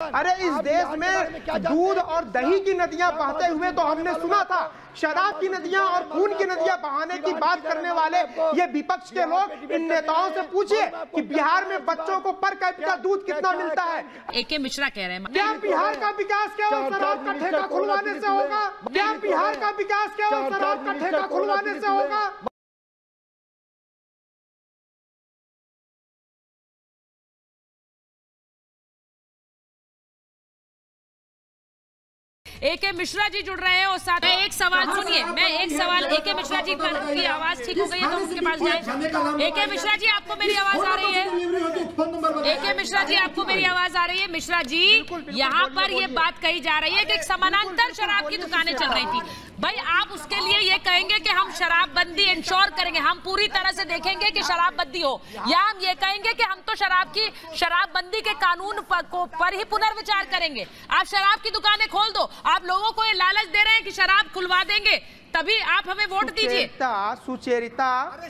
अरे इस देश में दूध और दही की नदियां बहते हुए तो हमने सुना था, शराब की नदियां और खून की नदियां बहाने की बात करने वाले ये विपक्ष के लोग इन नेताओं से पूछिए कि बिहार में बच्चों को पर कैपिटा दूध कितना मिलता है। ए.के. मिश्रा कह रहे हैं क्या बिहार का विकास केवल शराब का ठेका खुलवाने से होगा? क्या बिहार का विकास केवल शराब का ठेका खुलवाने से होगा? ए.के. मिश्रा जी जुड़ रहे हैं और साथ में एक सवाल सुनिए, मैं एक सवाल ए.के. मिश्रा जी की आवाज ठीक हो गई है तो उनके पास जाए। ए.के. मिश्रा जी आपको मेरी आवाज आ रही है? ए.के. मिश्रा जी आपको मेरी आवाज आ रही है? मिश्रा जी यहाँ पर ये बात कही जा रही है कि एक समानांतर शराब की दुकानें चल रही थी, भाई आप उसके लिए ये कहेंगे कि हम शराबबंदी इंश्योर करेंगे, हम पूरी तरह से देखेंगे कि शराबबंदी हो, या हम ये कहेंगे कि हम तो शराबबंदी के कानून पर ही पुनर्विचार करेंगे? आप शराब की दुकानें खोल दो, आप लोगों को ये लालच दे रहे हैं कि शराब खुलवा देंगे तभी आप हमें वोट दीजिए। सुचेरिता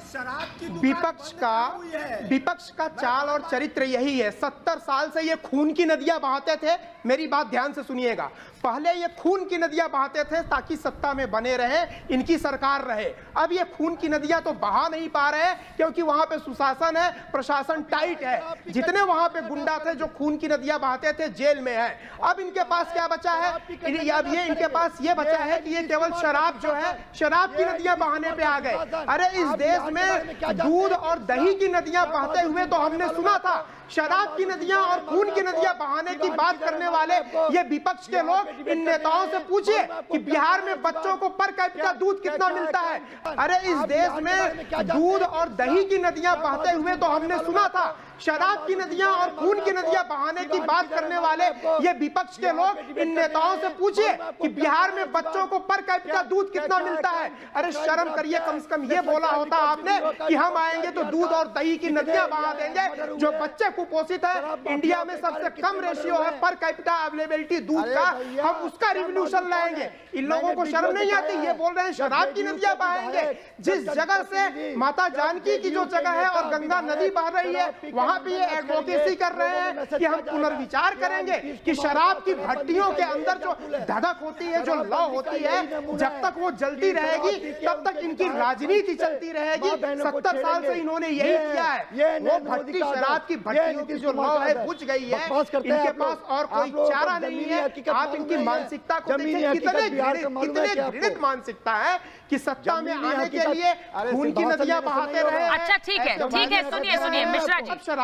विपक्ष का चाल और चरित्र यही है। 70 साल से ये खून की नदियां बहाते थे। मेरी बात ध्यान से सुनिएगा, पहले ये खून की नदियां बहाते थे ताकि सत्ता में बने रहे, इनकी सरकार रहे। अब ये खून की नदियां तो बहा नहीं पा रहे क्योंकि वहां पे सुशासन है, प्रशासन टाइट है। जितने वहां पे गुंडा थे जो खून की नदियां बहाते थे जेल में है। अब इनके पास क्या बचा है? अब ये इनके पास ये बचा है कि ये केवल शराब जो है, शराब की नदियां बहाने पे आ गए। अरे इस देश में दूध और दही की नदियां बहते हुए तो हमने सुना था, शराब की नदियां और खून की नदियां बहाने की बात करने वाले ये विपक्ष के लोग इन नेताओं से पूछिए कि बिहार में बच्चों को पर कैपिटा दूध कितना मिलता है। अरे इस देश में दूध और दही की नदियां बहते हुए तो हमने सुना था, शराब की नदियां और खून की नदियां बहाने की बात करने वाले ये विपक्ष के लोग इन नेताओं से पूछिए कि बिहार में बच्चों को पर कैपिटा दूध कितना मिलता है। अरे शर्म करिए, कम से कम ये बोला होता आपने कि हम आएंगे तो दूध और दही की नदियां बहा देंगे। जो बच्चे कुपोषित है, इंडिया में सबसे कम रेशियो है पर कैपिटा अवेलेबिलिटी दूध का, हम उसका रिवोल्यूशन लाएंगे। इन लोगों को शर्म नहीं आती? ये बोल रहे हैं शराब की नदियां बहाएंगे। जिस जगह से माता जानकी की जो जगह है और गंगा नदी बह रही है, वहां पे ये एडवोकेसी कर रहे हैं कि हम पुनर्विचार करेंगे कि शराब की भट्टियों के अंदर जो धधक होती है, जो लौ होती है, जब तक वो जलती रहेगी तब तक इनकी राजनीति चलती रहेगी। 70 साल से इन्होंने यही किया है। वो भट्टी शराब की भट्टियों की जो लौ है बुझ गई है, इनके पास और कोई चारा नहीं है। आप इनकी मानसिकता को देखिए, कितने घृणित मानसिकता है कि सत्ता में आने के लिए खून की नदियां बहाते रहे। अच्छा ठीक है, सुनिए मिश्रा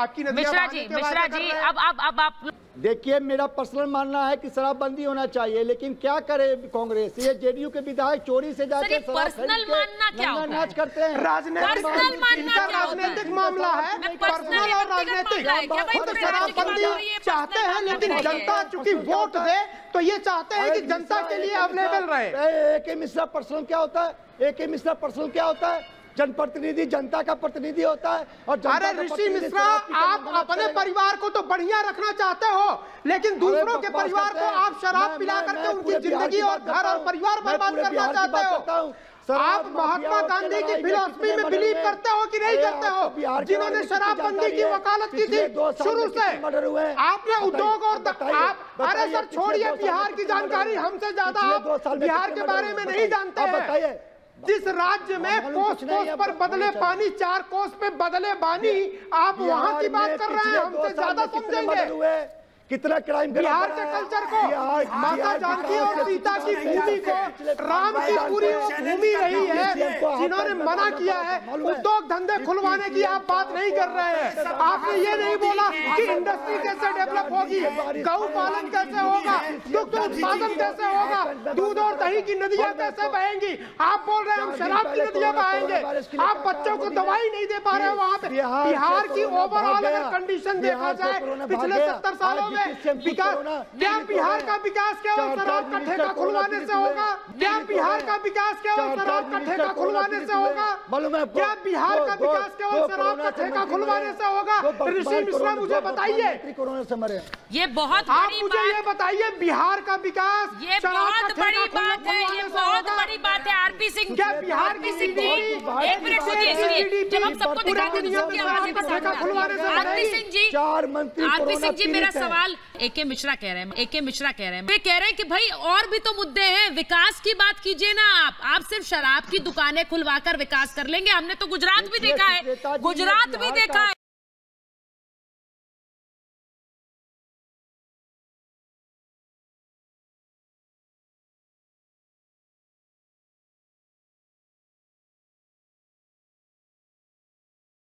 जी, अब आप देखिए, मेरा पर्सनल मानना है कि शराबबंदी होना चाहिए, लेकिन क्या करे कांग्रेस, ये जेडीयू के विधायक चोरी से जाकर पर्सनल मानना क्या होता है? नाच करते हैं। राजनीतिक मामला है, पर्सनल और राजनीतिक। खुद शराबबंदी चाहते हैं लेकिन जनता चूंकि वोट दे तो ये चाहते हैं कि जनता के लिए अवेलेबल रहे। ए.के. मिश्रा पर्सनल क्या होता है? ए.के. मिश्रा पर्सनल क्या होता है? जनप्रतिनिधि जनता का प्रतिनिधि होता है। और अरे ऋषि मिश्रा, आप अपने परिवार को तो बढ़िया रखना चाहते हो, लेकिन दूसरों के परिवार को आप शराब पिला करके उनकी जिंदगी और घर और परिवार बर्बाद करना चाहते हो। आप महात्मा गांधी की फिलॉसफी में बिलीव करते हो कि नहीं करते हो, जिन्होंने शराबबंदी की वकालत की थी शुरू से? आपने उद्योग और अरे सर छोड़िए, बिहार की जानकारी हमसे ज्यादा आप बिहार के बारे में नहीं जानते हैं। जिस राज्य में कोस पर बदले पानी, 4 कोस पे बदले बानी, आप वहां की बात कर रहे हैं, हमसे ज्यादा समझेंगे। कितना क्राइम बिहार के कल्चर को, माता जानकी और सीता की भूमि को राम की पूरी भूमि रही है, जिन्होंने मना किया है। उद्योग धंधे खुलवाने की आप बात नहीं कर रहे हैं। आपने ये नहीं बोला कि इंडस्ट्री कैसे डेवलप होगी, गौ पालन कैसे होगा, दुग्ध उत्पादन कैसे होगा, दूध और दही की नदियां कैसे बहेंगी। आप बोल रहे हैं हम शराब की नदियां बहाएंगे। आप बच्चों को दवाई नहीं दे पा रहे वहां पे। बिहार की ओवरऑल अगर कंडीशन देखा जाए पिछले 70 सालों में विकास, क्या बिहार का विकास केवल शराब का ठेका खुलवाने से होगा? क्या बिहार का विकास केवल शराब का ठेका खुलवाने से होगा? क्या बिहार का विकास केवल शराब का ठेका खुलवाने से होगा? ऋषि मिश्रा मुझे बताइए, ये बहुत आप मुझे ये बताइए, बिहार का विकास, ये बहुत बड़ी बात है, ये बहुत बड़ी बात है। आरपी सिंह, क्या बिहार की सिंह जी, एक मिनट सुनिए, जब हम सबको दिखाते हैं सबकी आवाजें पसंद आती हैं। आरपी सिंह जी, मेरा सवाल सवाल एके मिश्रा कह रहे हैं वे कह रहे हैं कि भाई और भी तो मुद्दे हैं, विकास की बात कीजिए ना। आप सिर्फ शराब की दुकानें खुलवाकर विकास कर लेंगे। हमने तो गुजरात भी देखा है,